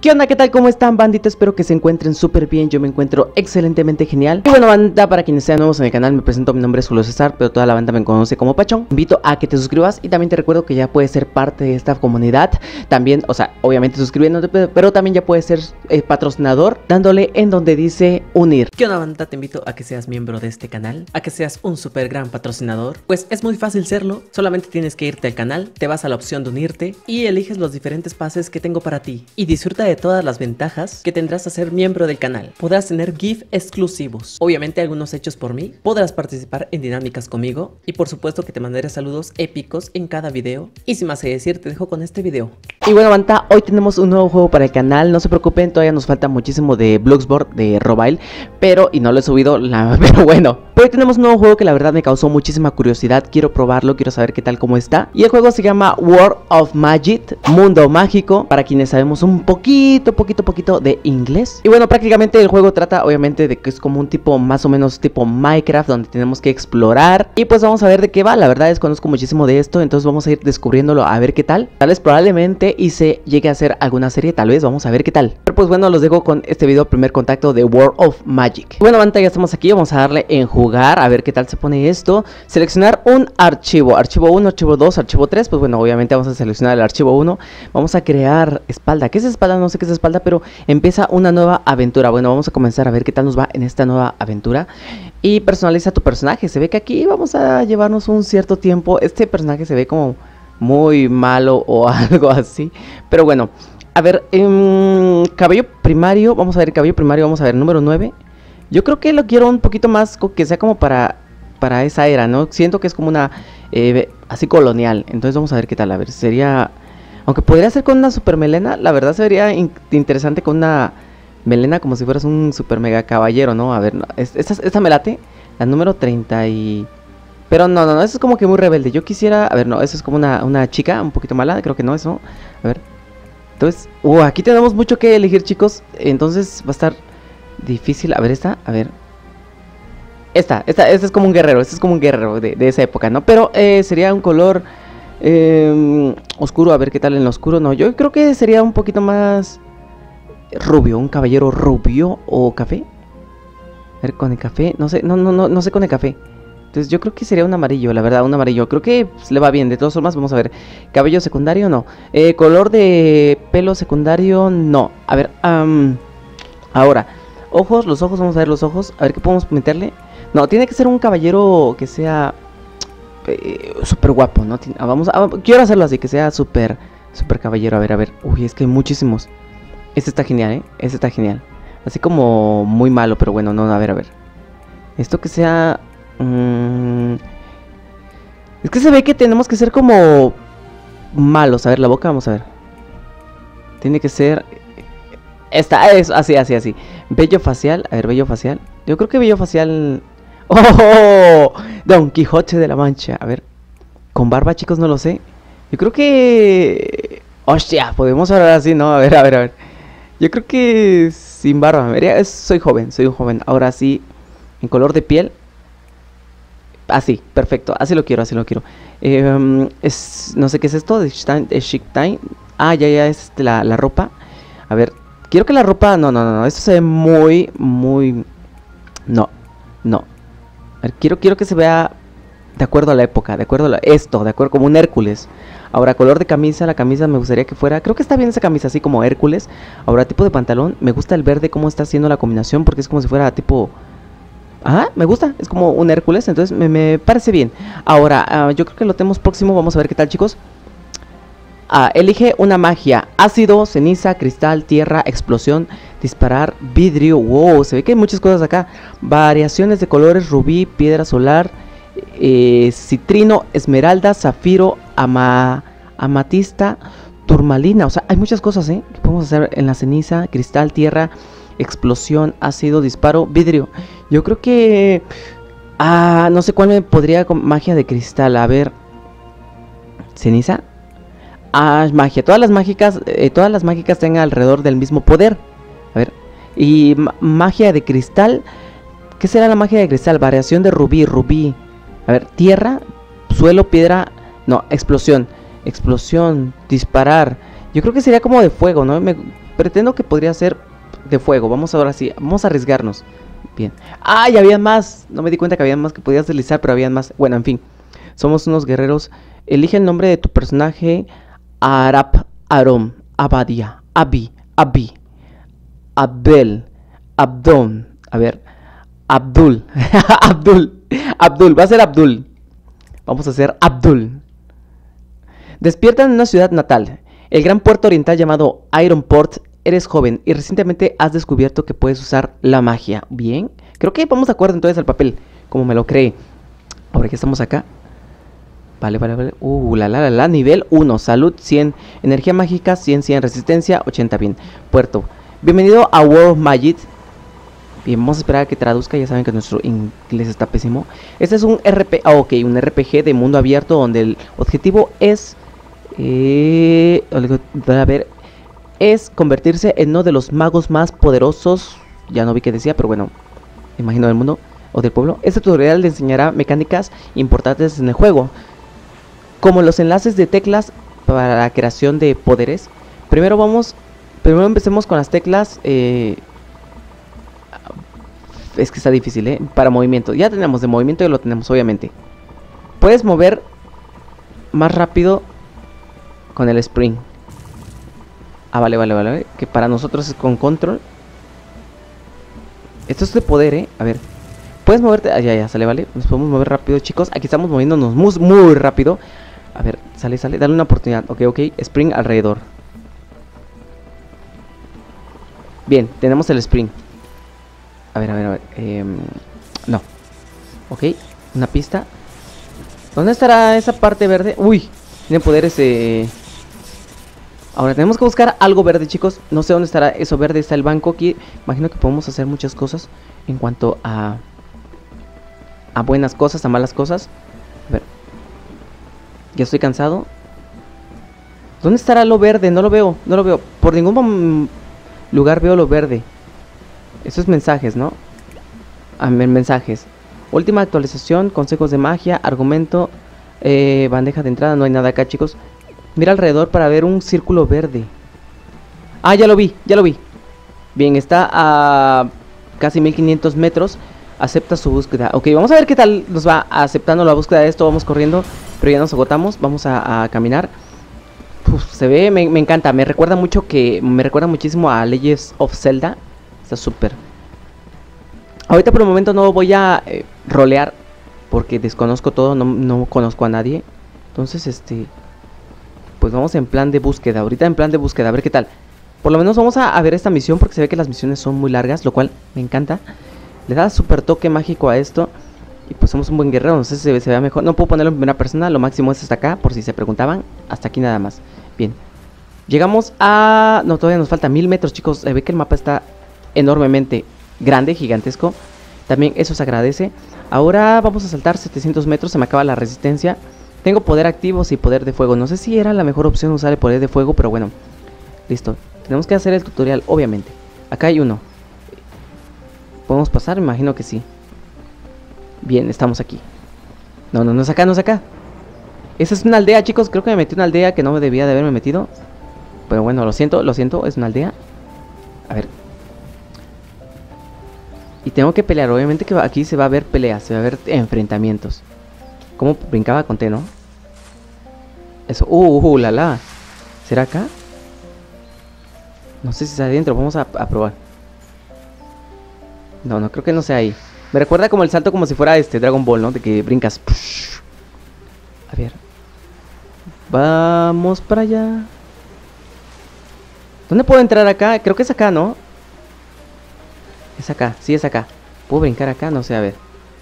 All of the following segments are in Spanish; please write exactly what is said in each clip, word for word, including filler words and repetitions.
¿Qué onda? ¿Qué tal? ¿Cómo están, bandita? Espero que se encuentren súper bien. Yo me encuentro excelentemente genial. Y bueno, banda, para quienes sean nuevos en el canal, me presento, mi nombre es Julio César, pero toda la banda me conoce como Pachón. Te invito a que te suscribas y también te recuerdo que ya puedes ser parte de esta comunidad. También, o sea, obviamente suscribiéndote, pero también ya puedes ser eh, patrocinador, dándole en donde dice unir. ¿Qué onda, banda? Te invito a que seas miembro de este canal, a que seas un súper gran patrocinador. Pues es muy fácil serlo, solamente tienes que irte al canal, te vas a la opción de unirte y eliges los diferentes pases que tengo para ti. Y disfruta de de todas las ventajas que tendrás a ser miembro del canal. Podrás tener GIF exclusivos, obviamente algunos hechos por mí, podrás participar en dinámicas conmigo y por supuesto que te mandaré saludos épicos en cada video. Y sin más que decir, te dejo con este video. Y bueno, banda, hoy tenemos un nuevo juego para el canal. No se preocupen, todavía nos falta muchísimo de Bloxburg, de Robile, pero, y no lo he subido, la, pero bueno. Pero hoy tenemos un nuevo juego que la verdad me causó muchísima curiosidad. Quiero probarlo, quiero saber qué tal, cómo está. Y el juego se llama World of Magic, Mundo Mágico, para quienes sabemos un poquito, poquito, poquito de inglés. Y bueno, prácticamente el juego trata obviamente de que es como un tipo, más o menos tipo Minecraft, donde tenemos que explorar. Y pues vamos a ver de qué va. La verdad desconozco muchísimo de esto, entonces vamos a ir descubriéndolo a ver qué tal. Tal vez probablemente y se llegue a hacer alguna serie, tal vez, vamos a ver qué tal. Pero pues bueno, los dejo con este video, primer contacto de World of Magic. Y bueno, banda, ya estamos aquí, vamos a darle en jugar, a ver qué tal se pone esto. Seleccionar un archivo, archivo uno, archivo dos, archivo tres. Pues bueno, obviamente vamos a seleccionar el archivo uno. Vamos a crear espalda. ¿Qué es espalda? No sé qué es espalda, pero empieza una nueva aventura. Bueno, vamos a comenzar a ver qué tal nos va en esta nueva aventura. Y personaliza tu personaje. Se ve que aquí vamos a llevarnos un cierto tiempo. Este personaje se ve como muy malo o algo así, pero bueno, a ver, um, cabello primario, vamos a ver, cabello primario, vamos a ver, número nueve. Yo creo que lo quiero un poquito más, que sea como para, para esa era, ¿no? Siento que es como una, eh, así colonial, entonces vamos a ver qué tal, a ver, sería, aunque podría ser con una super melena, la verdad sería in interesante con una melena como si fueras un super mega caballero, ¿no? A ver, no, esta, esta me late, la número treinta y... Pero no, no, no, eso es como que muy rebelde. Yo quisiera, a ver, no, eso es como una, una chica un poquito mala, creo que no, eso. A ver. Entonces, uh, aquí tenemos mucho que elegir, chicos. Entonces va a estar difícil. A ver, esta, a ver. Esta, esta, esta es como un guerrero, este es como un guerrero de, de esa época, ¿no? Pero eh, sería un color eh, oscuro, a ver qué tal en lo oscuro. No, yo creo que sería un poquito más rubio, un caballero rubio o café. A ver, con el café, no sé, no, no, no, no sé con el café. Entonces yo creo que sería un amarillo, la verdad, un amarillo. Creo que pues, le va bien, de todas formas, vamos a ver. Cabello secundario, no. Eh, color de pelo secundario, no. A ver, um, ahora, ojos, los ojos, vamos a ver los ojos. A ver qué podemos meterle. No, tiene que ser un caballero que sea eh, súper guapo, ¿no? Vamos a, quiero hacerlo así, que sea súper, súper caballero. A ver, a ver. Uy, es que hay muchísimos. Este está genial, ¿eh? Este está genial. Así como muy malo, pero bueno, no, a ver, a ver. Esto que sea... Es que se ve que tenemos que ser como malos. A ver, la boca, vamos a ver. Tiene que ser esta, es así, así, así. Vello facial, a ver, vello facial. Yo creo que vello facial. ¡Oh! Don Quijote de la Mancha. A ver, con barba, chicos, no lo sé. Yo creo que... ¡Hostia! Podemos hablar así, ¿no? A ver, a ver, a ver. Yo creo que sin barba. Vería, soy joven, soy un joven. Ahora sí, en color de piel. Así, perfecto, así lo quiero, así lo quiero. eh, um, es, No sé qué es esto, de Chic Time. Ah, ya, ya, es la, la ropa. A ver, quiero que la ropa, no, no, no, no, esto se ve muy, muy... No, no. A ver, quiero, quiero que se vea de acuerdo a la época, de acuerdo a la... esto, de acuerdo, como un Hércules. Ahora, color de camisa, la camisa me gustaría que fuera... Creo que está bien esa camisa, así como Hércules. Ahora, tipo de pantalón, me gusta el verde, cómo está haciendo la combinación, porque es como si fuera tipo... Ah, me gusta, es como un Hércules, entonces me, me parece bien. Ahora, uh, yo creo que lo tenemos próximo, vamos a ver qué tal, chicos. uh, Elige una magia: ácido, ceniza, cristal, tierra, explosión, disparar, vidrio. Wow, se ve que hay muchas cosas acá. Variaciones de colores: rubí, piedra solar, eh, citrino, esmeralda, zafiro, ama, amatista, turmalina. O sea, hay muchas cosas, ¿eh? Que podemos hacer en la ceniza, cristal, tierra, explosión, ácido, disparo, vidrio. Yo creo que... Ah, no sé cuál me podría... Con magia de cristal, a ver... ¿Ceniza? Ah, magia. Todas las mágicas... Eh, todas las mágicas tengan alrededor del mismo poder. A ver... Y magia de cristal... ¿Qué será la magia de cristal? Variación de rubí, rubí. A ver, tierra, suelo, piedra... No, explosión. Explosión, disparar... Yo creo que sería como de fuego, ¿no? Me pretendo que podría ser de fuego. Vamos ahora sí, vamos a arriesgarnos. Bien. ¡Ah! Ya habían más. No me di cuenta que habían más, que podías deslizar, pero habían más. Bueno, en fin. Somos unos guerreros. Elige el nombre de tu personaje. Arap, Arom, Abadia, Abi, Abi, Abdel, Abdón. A ver. Abdul. Abdul. Abdul. Va a ser Abdul. Vamos a hacer Abdul. Despierta en una ciudad natal, el gran puerto oriental llamado Ironport. Eres joven y recientemente has descubierto que puedes usar la magia. Bien, creo que vamos de acuerdo entonces al papel, como me lo cree. Ahora que estamos acá. Vale, vale, vale. Uh, la, la, la, la. Nivel uno, salud cien, energía mágica cien, cien, resistencia ochenta. Bien, puerto. Bienvenido a World of Magic. Bien, vamos a esperar a que traduzca. Ya saben que nuestro inglés está pésimo. Este es un R P, ah, ok, un R P G de mundo abierto donde el objetivo es... Eh, a ver, es convertirse en uno de los magos más poderosos. Ya no vi qué decía, pero bueno, imagino del mundo o del pueblo. Este tutorial le enseñará mecánicas importantes en el juego, como los enlaces de teclas para la creación de poderes. Primero vamos, primero empecemos con las teclas. Eh, es que está difícil, ¿eh? Para movimiento. Ya tenemos de movimiento, y lo tenemos obviamente. Puedes mover más rápido con el sprint. Ah, vale, vale, vale. Que para nosotros es con control. Esto es de poder, ¿eh? A ver. Puedes moverte. Ah, ya, ya, sale, vale. Nos podemos mover rápido, chicos. Aquí estamos moviéndonos muy, muy rápido. A ver, sale, sale. Dale una oportunidad. Ok, ok. Sprint alrededor. Bien, tenemos el sprint. A ver, a ver, a ver. Eh, no. Ok, una pista. ¿Dónde estará esa parte verde? Uy, tiene poderes. Eh... Ahora tenemos que buscar algo verde, chicos. No sé dónde estará eso verde. Está el banco aquí. Imagino que podemos hacer muchas cosas en cuanto a a buenas cosas, a malas cosas. A ver. Ya estoy cansado. ¿Dónde estará lo verde? No lo veo, no lo veo. Por ningún lugar veo lo verde. Eso es mensajes, ¿no? Ah, mensajes. Última actualización, consejos de magia, argumento, eh, bandeja de entrada. No hay nada acá, chicos. Mira alrededor para ver un círculo verde. Ah, ya lo vi, ya lo vi. Bien, está a casi mil quinientos metros. Acepta su búsqueda. Ok, vamos a ver qué tal nos va aceptando la búsqueda de esto. Vamos corriendo, pero ya nos agotamos. Vamos a, a caminar. Uf, se ve, me, me encanta. Me recuerda mucho que... Me recuerda muchísimo a Legends of Zelda. Está súper. Ahorita por el momento no voy a eh, rolear, porque desconozco todo, no, no conozco a nadie. Entonces, este... pues vamos en plan de búsqueda. Ahorita en plan de búsqueda, a ver qué tal. Por lo menos vamos a, a ver esta misión, porque se ve que las misiones son muy largas, lo cual me encanta. Le da súper toque mágico a esto. Y pues somos un buen guerrero, no sé si se, se vea mejor. No puedo ponerlo en primera persona, lo máximo es hasta acá, por si se preguntaban. Hasta aquí nada más. Bien. Llegamos a... no, todavía nos falta mil metros, chicos. Se ve que el mapa está enormemente grande, gigantesco. También eso se agradece. Ahora vamos a saltar setecientos metros, se me acaba la resistencia. Tengo poder activo y poder de fuego. No sé si era la mejor opción usar el poder de fuego, pero bueno. Listo. Tenemos que hacer el tutorial, obviamente. Acá hay uno. ¿Podemos pasar? Me imagino que sí. Bien, estamos aquí. No, no, no es acá, no es acá. Esa es una aldea, chicos. Creo que me metí en una aldea que no debía de haberme metido. Pero bueno, lo siento, lo siento. Es una aldea. A ver. Y tengo que pelear. Obviamente que aquí se va a ver peleas. Se va a ver enfrentamientos. ¿Cómo brincaba con T, no? Eso. Uh, uh, uh, la la. ¿Será acá? No sé si está adentro. Vamos a, a probar. No, no, creo que no sea ahí. Me recuerda como el salto como si fuera este Dragon Ball, ¿no? De que brincas. A ver. Vamos para allá. ¿Dónde puedo entrar acá? Creo que es acá, ¿no? Es acá, sí es acá. ¿Puedo brincar acá? No sé, a ver.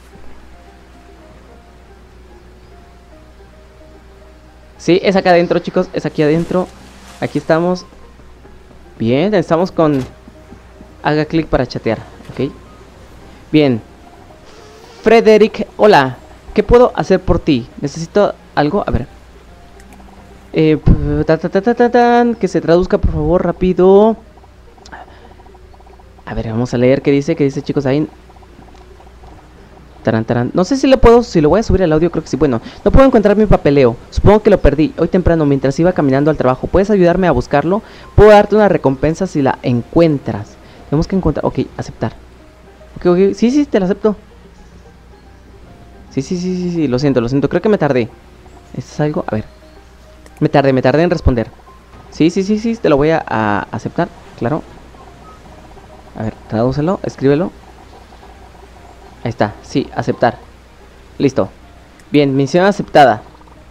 Sí, es acá adentro, chicos. Es aquí adentro. Aquí estamos. Bien, estamos con... haga clic para chatear, ok. Bien. Frederick, hola. ¿Qué puedo hacer por ti? Necesito algo, a ver. Eh, ta, ta, ta, ta, ta, ta, que se traduzca, por favor, rápido. A ver, vamos a leer qué dice, qué dice, chicos, ahí. Taran, taran. No sé si le puedo, si lo voy a subir al audio, creo que sí. Bueno, no puedo encontrar mi papeleo. Supongo que lo perdí hoy temprano mientras iba caminando al trabajo. ¿Puedes ayudarme a buscarlo? Puedo darte una recompensa si la encuentras. Tenemos que encontrar... Ok, aceptar. Ok, ok. Sí, sí, te la acepto. Sí, sí, sí, sí, sí. Lo siento, lo siento. Creo que me tardé. ¿Esto es algo? A ver. Me tardé, me tardé en responder. Sí, sí, sí, sí. Te lo voy a, a aceptar. Claro. A ver, tradúcelo, escríbelo. Ahí está, sí, aceptar. Listo. Bien, misión aceptada.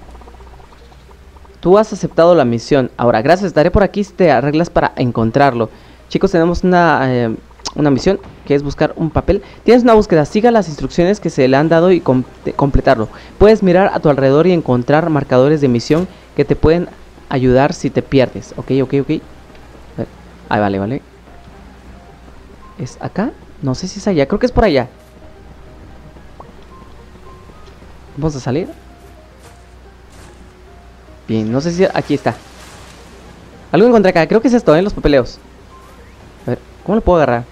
Tú has aceptado la misión. Ahora, gracias, estaré por aquí si te arreglas para encontrarlo. Chicos, tenemos una, eh, una misión que es buscar un papel. Tienes una búsqueda, siga las instrucciones que se le han dado y com completarlo. Puedes mirar a tu alrededor y encontrar marcadores de misión que te pueden ayudar si te pierdes. Ok, ok, ok. A ver. Ahí, vale, vale. ¿Es acá? No sé si es allá, creo que es por allá. Vamos a salir. Bien, no sé si... Aquí está. Algo encontré acá, creo que es esto, ¿eh? Los papeleos. A ver, ¿cómo lo puedo agarrar?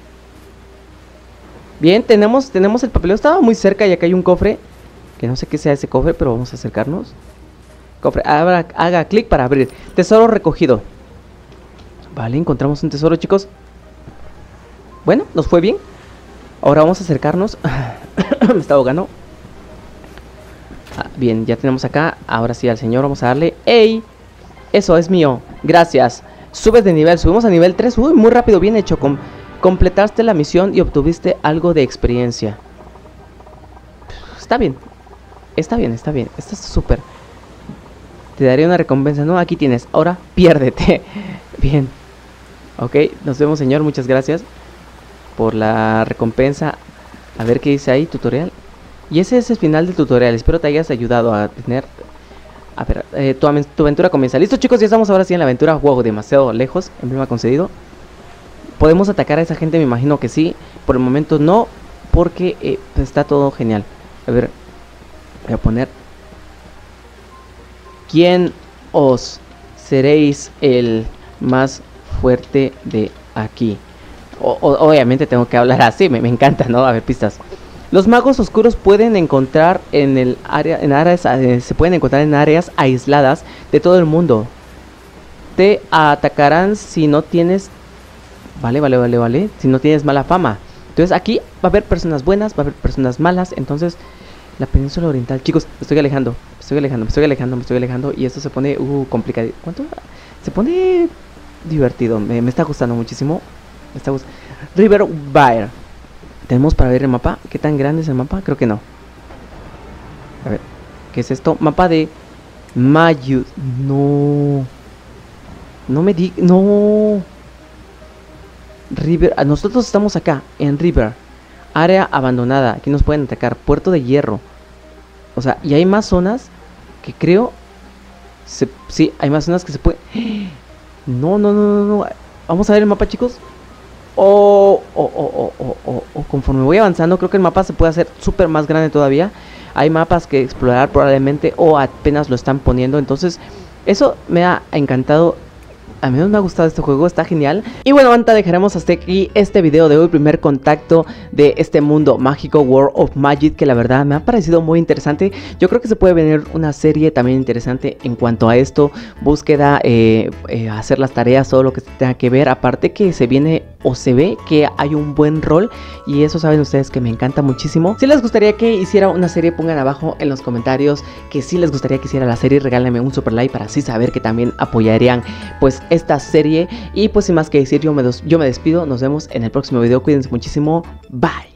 Bien, tenemos, tenemos el papeleo. Estaba muy cerca y acá hay un cofre. Que no sé qué sea ese cofre, pero vamos a acercarnos. Cofre, haga, haga clic para abrir. Tesoro recogido. Vale, encontramos un tesoro, chicos. Bueno, nos fue bien. Ahora vamos a acercarnos. Me está ahogando. Ah, bien, ya tenemos acá. Ahora sí al señor vamos a darle. ¡Ey! Eso es mío. Gracias. Subes de nivel. Subimos a nivel tres. Uy, muy rápido. Bien hecho. Com completaste la misión y obtuviste algo de experiencia. Está bien. Está bien, está bien. Está súper. Te daré una recompensa. No, aquí tienes. Ahora piérdete. Bien. Ok, nos vemos, señor. Muchas gracias por la recompensa. A ver qué dice ahí. Tutorial. Y ese es el final del tutorial. Espero te hayas ayudado a tener... A ver, eh, tu, tu aventura comienza. Listo, chicos, ya estamos ahora sí en la aventura. Wow, demasiado lejos. Emblema concedido. ¿Podemos atacar a esa gente? Me imagino que sí. Por el momento no, porque eh, está todo genial. A ver, voy a poner... ¿Quién os seréis el más fuerte de aquí? O, o, obviamente tengo que hablar así, me, me encanta, ¿no? A ver, pistas. Los magos oscuros pueden encontrar en el área, en áreas, eh, se pueden encontrar en áreas aisladas de todo el mundo. Te atacarán si no tienes, vale, vale, vale, vale, si no tienes mala fama. Entonces aquí va a haber personas buenas, va a haber personas malas. Entonces la península oriental, chicos, me estoy alejando, me estoy alejando, me estoy alejando, me estoy alejando y esto se pone uh, complicado. ¿Cuánto? Se pone divertido, me, me está gustando muchísimo. Me está gustando. River Baer. Tenemos para ver el mapa. ¿Qué tan grande es el mapa? Creo que no. A ver, ¿qué es esto? Mapa de Mayud. No. No me digas. No. River. Nosotros estamos acá, en River. Área abandonada. Aquí nos pueden atacar. Puerto de Hierro. O sea, y hay más zonas que creo... Se, sí, hay más zonas que se pueden... No, no, no, no, no. Vamos a ver el mapa, chicos. O oh, oh, oh, oh, oh, oh, conforme voy avanzando, creo que el mapa se puede hacer súper más grande todavía. Hay mapas que explorar probablemente o apenas lo están poniendo. Entonces, eso me ha encantado. A mí me ha gustado este juego, está genial. Y bueno, banda, dejaremos hasta aquí este video de hoy, primer contacto de este mundo mágico, World of Magic, que la verdad me ha parecido muy interesante. Yo creo que se puede venir una serie también interesante en cuanto a esto, búsqueda, eh, eh, hacer las tareas, todo lo que tenga que ver. Aparte que se viene o se ve que hay un buen rol, y eso saben ustedes que me encanta muchísimo. Si les gustaría que hiciera una serie, pongan abajo en los comentarios que si les gustaría que hiciera la serie. Regálenme un super like para así saber que también apoyarían pues esta serie. Y pues sin más que decir, yo me, yo me despido. Nos vemos en el próximo video. Cuídense muchísimo. Bye.